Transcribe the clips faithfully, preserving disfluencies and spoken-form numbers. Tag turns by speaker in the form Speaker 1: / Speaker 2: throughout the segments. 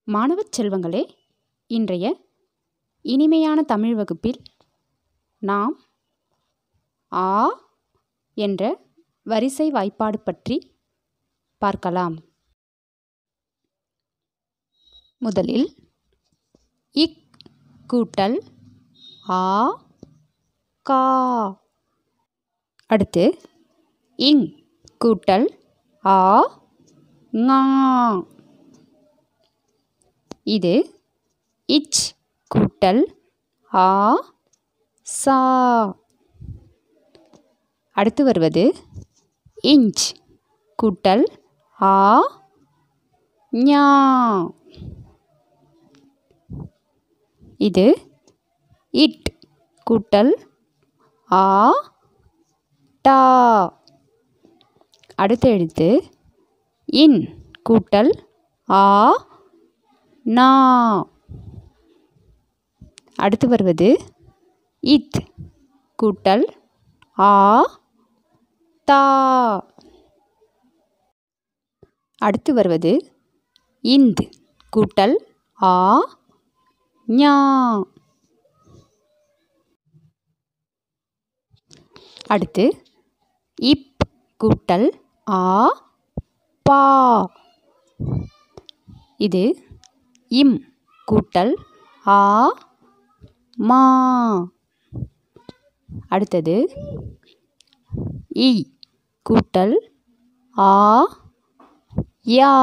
Speaker 1: மாணவச் செல்வங்களே, இன்றைய இனிமையான தமிழ் வகுப்பில் நாம் ஆ என்ற வரிசை வாய்ப்பாடு பற்றி பார்க்கலாம். முதலில் இக் கூட்டல் ஆ கா. அடுத்து இங் கூட்டல் ஆ ஙா. இது இச் கூட்டல் ஆ சா. அடுத்து வருவது இஞ்ச் கூட்டல் ஆ ஞா. இது இட் கூட்டல் ஆ டா. அடுத்த எழுத்து இன் கூட்டல் ஆ நா. அடுத்து வருவது இத் கூட்டல் ஆ தா. அடுத்து வருவது இந்த் கூட்டல் ஆ ஞா. அடுத்து இப் கூட்டல் ஆ பா. இது இம் கூட்டல் ஆ மா. அடுத்தது இ கூட்டல் ஆ யா.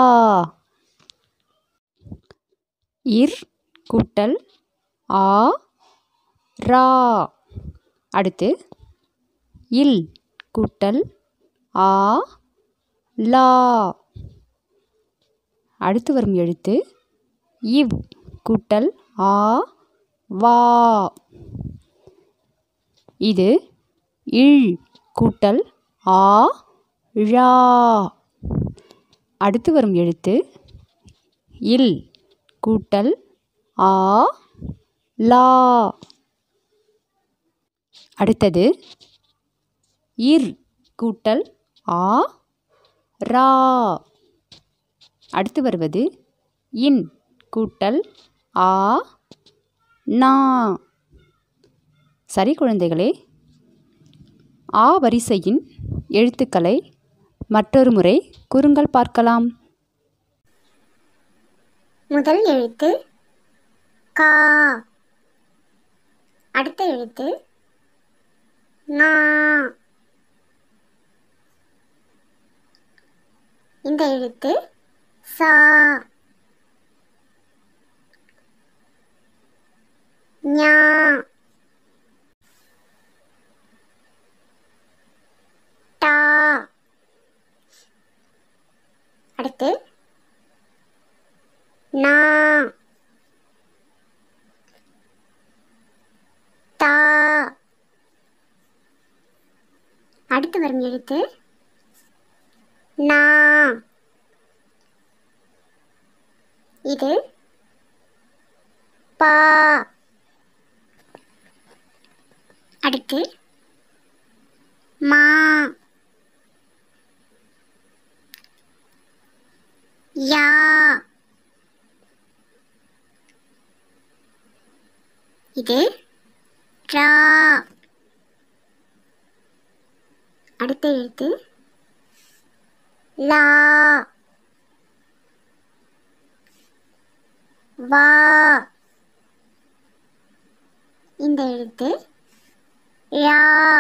Speaker 1: இர் கூட்டல் ஆ ரா. அடுத்து இல் கூட்டல் ஆ லா. அடுத்து வரும் எழுத்து இவ் கூட்டல் ஆ வா. இது இழ் கூட்டல் ஆ ழா. அடுத்து வரும் எழுத்து இல் கூட்டல் ஆ லா. அடுத்தது இர் கூட்டல் ஆ ரா. அடுத்து வருவது இன் கூட்டல் ஆ நா. சரி குழந்தைகளே, ஆ வரிசையின் எழுத்துக்களை மற்றொரு முறை கூறுங்கள் பார்க்கலாம்.
Speaker 2: முதல் எழுத்து கா. அடுத்த எழுத்து ஞா. இந்த எழுத்து சா. ஞா. டா. அடுத்து நா. தா. அடுத்து வரும் எழுத்து நா. இது பா. அடுத்து மா. யா. இது ரா. அடுத்த எழுத்து லா. வா. இந்த எழுத்து ழா.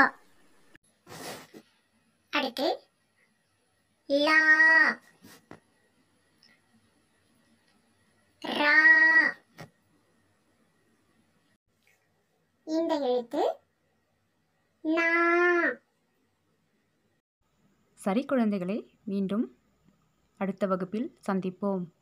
Speaker 2: அடுத்து லா. ரா. இந்த எழுத்து நா.
Speaker 1: சரி குழந்தைகளே, மீண்டும் அடுத்த வகுப்பில் சந்திப்போம்.